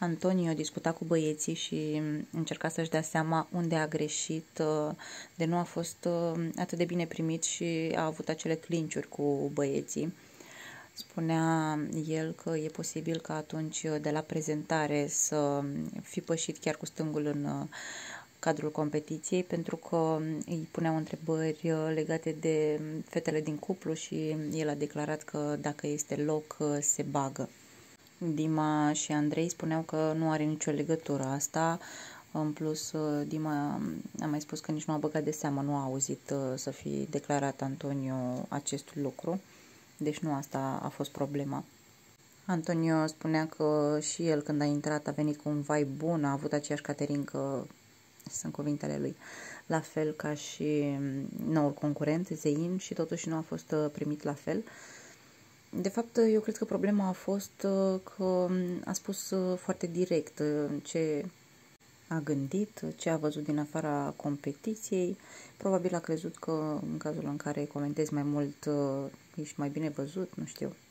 Antonio discuta cu băieții și încerca să-și dea seama unde a greșit, de nu a fost atât de bine primit și a avut acele clinciuri cu băieții. Spunea el că e posibil că atunci de la prezentare să fi pășit chiar cu stângul în cadrul competiției, pentru că îi puneau întrebări legate de fetele din cuplu și el a declarat că dacă este loc se bagă. Dima și Andrei spuneau că nu are nicio legătură asta. În plus, Dima a mai spus că nici nu a băgat de seamă, nu a auzit să fi declarat Antonio acest lucru. Deci nu asta a fost problema. Antonio spunea că și el, când a intrat, a venit cu un vibe bun, a avut aceeași caterincă, sunt cuvintele lui, la fel ca și noul concurent, Zein, și totuși nu a fost primit la fel. De fapt, eu cred că problema a fost că a spus foarte direct ce a gândit, ce a văzut din afara competiției. Probabil a crezut că în cazul în care comentezi mai mult, ești mai bine văzut, nu știu.